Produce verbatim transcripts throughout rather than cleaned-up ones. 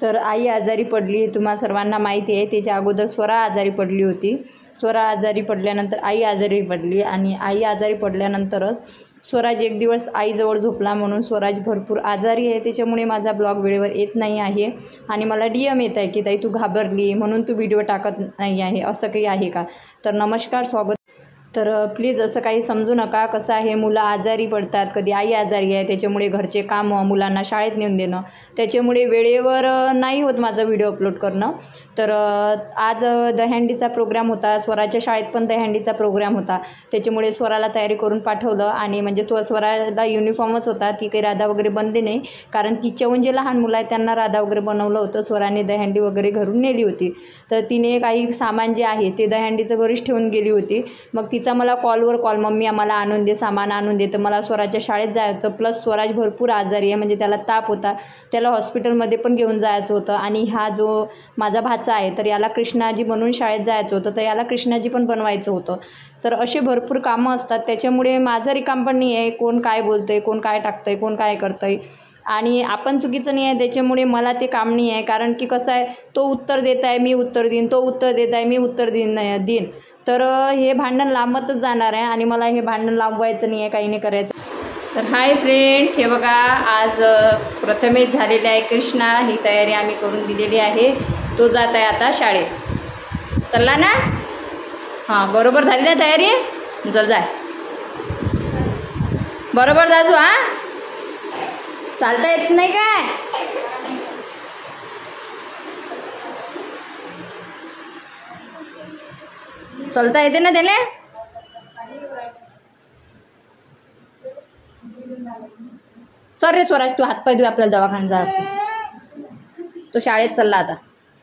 तर आई आजारी पडली, तुम्हा सर्वांना माहिती आहे. त्याच्या अगोदर स्वरा आजारी पडली होती. स्वरा आजारी पडल्यानंतर आई आजारी पडली आणि आई आजारी पडल्यानंतरच स्वराज एक दिवस आईजवळ झोपला, म्हणून स्वराज भरपूर आजारी आहे. त्याच्यामुळे माझा ब्लॉग वेळेवर येत नाही आहे आणि मला डी एम येत आहे की ताई तू घाबरली म्हणून तू व्हिडिओ टाकत नाही आहे, असं काही आहे का? तर नमस्कार, स्वागत. तर प्लीज असं काही समजू नका. कसं आहे, मुलं आजारी पडतात, कधी आई आजारी आहे, त्याच्यामुळे घरचे कामं, मुलांना शाळेत नेऊन देणं, त्याच्यामुळे वेळेवर नाही होत माझा व्हिडिओ अपलोड करणं. तर आज दहीहंडीचा प्रोग्राम होता, स्वराच्या शाळेत पण दहीहंडीचा प्रोग्राम होता. त्याच्यामुळे स्वराला तयारी करून पाठवलं आणि म्हणजे तो स्वराला युनिफॉर्मच होता, ती काही राधा वगैरे बनली नाही, कारण तिच्याहून जे लहान मुलं आहेत त्यांना राधा वगैरे बनवलं होतं. स्वराने दहीहंडी वगैरे घरून नेली होती. तर तिने काही सामान जे आहे ते दहीहंडीचं घरीच ठेवून गेली होती. मग तिचा मला कॉलवर कॉल, मम्मी आम्हाला आणून दे, सामान आणून दे. तर मला स्वराच्या शाळेत जायचं, प्लस स्वराज भरपूर आजारी आहे, म्हणजे त्याला ताप होता, त्याला हॉस्पिटलमध्ये पण घेऊन जायचं होतं. आणि हा जो माझा भाचा आहे तर याला कृष्णाजी बनवून शाळेत जायचं होतं, तर याला कृष्णाजी पण बनवायचं होतं. तर असे भरपूर कामं असतात, त्याच्यामुळे माझं रिकाम पण नाही आहे. कोण काय बोलतं आहे, कोण काय टाकतं आहे, कोण काय करतं आहे, आणि आपण चुकीचं नाही आहे, त्याच्यामुळे मला ते काम नाही आहे. कारण की कसं आहे, तो उत्तर देत आहे मी उत्तर देईन, तो उत्तर देत आहे मी उत्तर देईन देईन तर हे भांडण लांबतच जाणार आहे आणि मला हे भांडण लांबवायचं नाही आहे, काही नाही करायचं. तर हाय फ्रेंड्स, हे बघा आज प्रथमेश झालेले आहे कृष्णा, ही तयारी आम्ही करून दिलेली आहे. तो जात आहे आता शाळेत. चला ना? हां, बरोबर झाली ना तयारी? चल जाय, बरोबर जाजू. हां, चालता येत नाही काय? चलता येते ना त्याला? चल रे स्वराज, तू हातपाय धुऊ, आपल्याला दवाखान्यात जायचं. तो शाळेत चालला आता.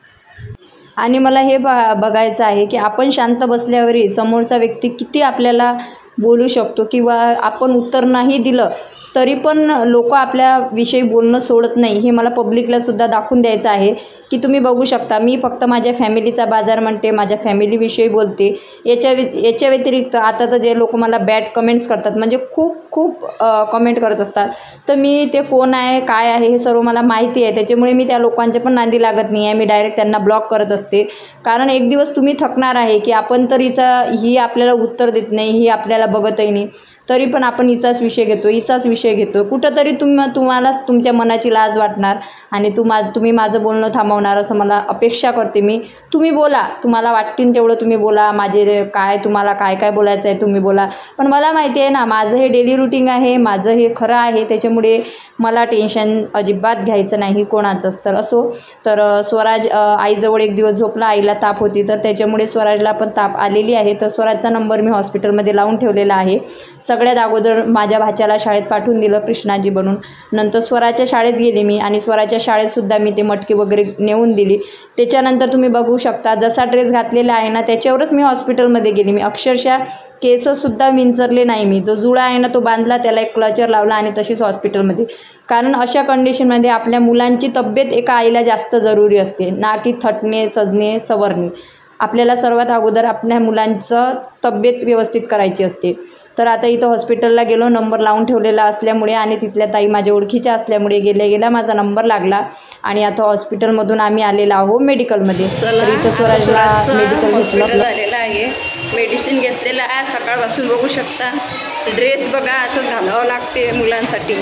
आणि मला हे बा बघायचं आहे की आपण शांत बसल्यावरही समोरचा व्यक्ती किती आपल्याला बोलू शकतो, किंवा आपण उत्तर नाही दिलं तरी पण लोक आपल्याविषयी बोलणं सोडत नाही. हे मला पब्लिकलासुद्धा दाखवून द्यायचं आहे की तुम्ही बघू शकता, मी फक्त माझ्या फॅमिलीचा बाजार म्हणते, माझ्या फॅमिलीविषयी बोलते. याच्या व्य याच्या व्यतिरिक्त आता तर जे लोक मला बॅड कमेंट्स करतात, म्हणजे खूप खूप कमेंट करत असतात, तर मी ते कोण आहे काय आहे हे सर्व मला माहिती आहे. त्याच्यामुळे मी त्या लोकांच्या पण नांदी लागत नाही आहे, मी डायरेक्ट त्यांना ब्लॉक करत असते. कारण एक दिवस तुम्ही थकणार आहे की आपण तर हिचा ही आपल्याला उत्तर देत नाही, ही आपल्याला बघतही नाही, तरी पण आपण हिचाच विषय घेतो हिचाच विषय घेतो कुठंतरी तुम तुम्हालाच तुमच्या मनाची लाज वाटणार आणि तुम्हा तुम्ही माझं बोलणं थांबवणार असं मला अपेक्षा करते मी. तुम्ही बोला, तुम्हाला वाटतील तेवढं तुम्ही बोला, माझे काय तुम्हाला काय काय बोलायचं आहे तुम्ही बोला, पण मला माहिती आहे ना माझं हे डेली रुटीन आहे, माझं हे खरं आहे, त्याच्यामुळे मला टेन्शन अजिबात घ्यायचं नाही कोणाचंच. तर असो, तर स्वराज आईजवळ एक दिवस झोपला, आईला ताप होती तर त्याच्यामुळे स्वराजला पण ताप आलेली आहे. तर स्वराजचा नंबर मी हॉस्पिटलमध्ये लावून ठेवलेला आहे. सगळ्यात अगोदर माझ्या भाच्याला शाळेत पाठवून दिलं कृष्णाजी बनून, नंतर स्वराच्या शाळेत गेली मी आणि स्वराच्या शाळेतसुद्धा मी ते मटकी वगैरे नेऊन दिली. त्याच्यानंतर तुम्ही बघू शकता जसा ड्रेस घातलेला आहे ना त्याच्यावरच मी हॉस्पिटलमध्ये गेली. मी अक्षरशः केससुद्धा विंचरले नाही, मी जो जुळा आहे ना तो बांधला, त्याला एक क्लचर लावला आणि तशीच हॉस्पिटलमध्ये. कारण अशा कंडिशनमध्ये आपल्या मुलांची तब्येत एका आईला जास्त जरुरी असते, ना की थटणे सजणे सवरणे. आपल्याला सर्वात अगोदर आपल्या मुलांचं तब्येत व्यवस्थित करायची असते. तर आता इथं हॉस्पिटलला गेलो, नंबर लावून ठेवलेला असल्यामुळे आणि तिथल्या ताई माझ्या ओळखीच्या असल्यामुळे गेल्या गेल्या माझा नंबर लागला आणि आता हॉस्पिटलमधून आम्ही आलेलो आहोत मेडिकलमध्ये. तर इथं स्वराजला मेडिकल घेतलं झालेलं आहे, मेडिसिन घेतलेलं आहे. सकाळपासून बघू शकता, ड्रेस बघा असं घालावं लागते मुलांसाठी.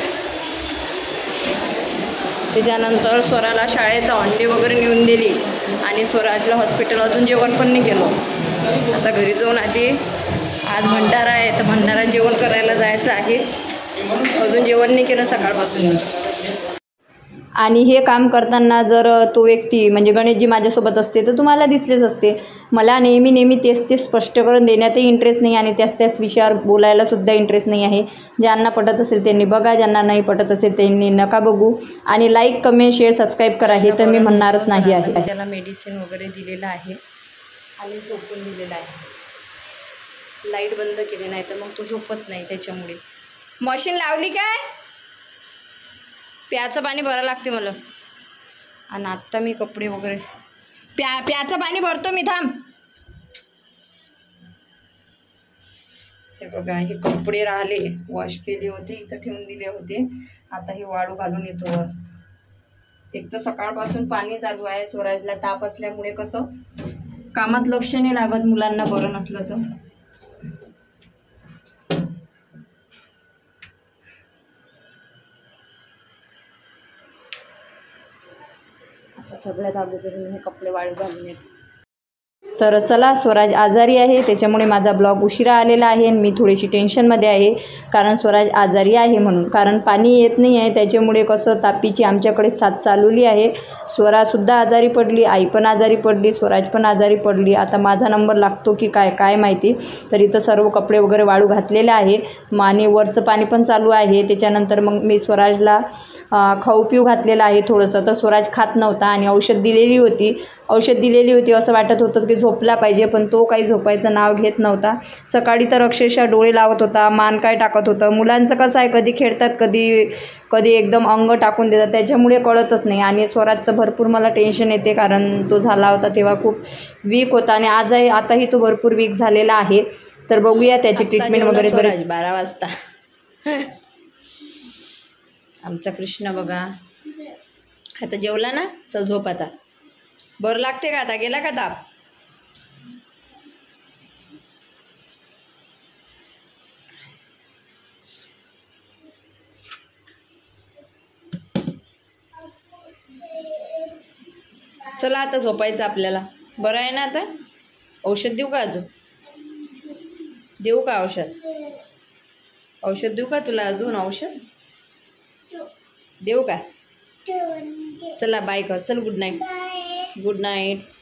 त्याच्यानंतर स्वराला शाळेत अंडी वगैरे नेऊन दिली आणि स्वराजला हॉस्पिटल अजून जेवण पण नाही केलं. आता घरी जाऊन आधी आज भंडारा आहे तर भंडारा जेवण करायला जायचं आहे, अजून जेवण नाही केलं सकाळपासून. आणि हे काम करताना जर तो व्यक्ती म्हणजे गणेशजी माझ्यासोबत असते तर तुम्हाला दिसलेच असते. मला नेहमी नेहमी तेच ते स्पष्ट करून देण्यातही इंटरेस्ट नाही आणि त्याच त्याच विषयावर बोलायलासुद्धा इंटरेस्ट नाही आहे. ज्यांना पटत असेल त्यांनी बघा, ज्यांना नाही पटत असेल त्यांनी नका बघू. आणि लाईक कमेंट शेअर सबस्क्राईब करा, हे तर मी म्हणणारच नाही आहे. त्याला मेडिसिन वगैरे दिलेलं आहे आणि झोपून दिलेलं आहे. लाईट बंद केली नाही तर मग तो झोपत नाही, त्याच्यामुळे. मशीन लावली काय? प्याचं पाणी भरावं लागते मला. आणि आत्ता मी कपडे वगैरे प्या प्याचं पाणी भरतो मी, थांब. हे बघा, हे कपडे राहिले, वॉश केले होते, इथं ठेवून दिले होते. आता हे वाळू घालून येतो. एक तर सकाळपासून पाणी चालू आहे, स्वराजला ताप असल्यामुळे कसं कामात लक्ष नाही लागत मुलांना बरं नसलं तर. आता सगळ्यात अगोदर मी हे कपडे वाळू घालून येते. तर चला, स्वराज आजारी आहे त्याच्यामुळे माझा ब्लॉग उशिरा आलेला आहे आणि मी थोडीशी टेन्शनमध्ये आहे कारण स्वराज आजारी आहे म्हणून. कारण पाणी येत नाही आहे त्याच्यामुळे कसं तापीची आमच्याकडे साथ चालवली आहे. स्वराजसुद्धा आजारी पडली, आई पण आजारी पडली, स्वराज पण आजारी पडली. आता माझा नंबर लागतो की काय काय माहिती. तर इथं सर्व कपडे वगैरे वाळू घातलेले आहे आणि वरचं पाणी पण चालू आहे. त्याच्यानंतर मग मी स्वराजला खाऊ पिऊ घातलेलं आहे थोडंसं. तर स्वराज खात नव्हता आणि औषध दिलेली होती औषध दिलेली होती असं वाटत होतं की झोपला पाहिजे, पण तो काही झोपायचं नाव घेत नव्हता. सकाळी तर अक्षरशः डोळे लावत होता, मान काय टाकत होतं. मुलांचं कसं आहे, कधी खेळतात, कधी कधी एकदम अंग टाकून देतात, त्याच्यामुळे कळतच नाही. आणि स्वराजचं भरपूर मला टेन्शन येते कारण तो झाला होता तेव्हा खूप वीक होता आणि आजही आताही तो भरपूर वीक झालेला आहे. तर बघूया त्याची ट्रीटमेंट वगैरे. स्वराज बारा वाजता आमचा कृष्ण बघा आता जेवला ना, चल झोप आता. बरं लागते का आता, गेला का ताप? चला आता झोपायचं आपल्याला. बरं आहे ना आता? औषध देऊ का अजून? देऊ का औषध? औषध देऊ का तुला अजून? औषध देऊ का? चला बाय कर, चल. Good night. Good night.